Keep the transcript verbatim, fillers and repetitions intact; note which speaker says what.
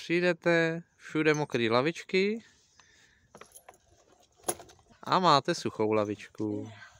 Speaker 1: Přijdete, všude mokré lavičky a máte suchou lavičku.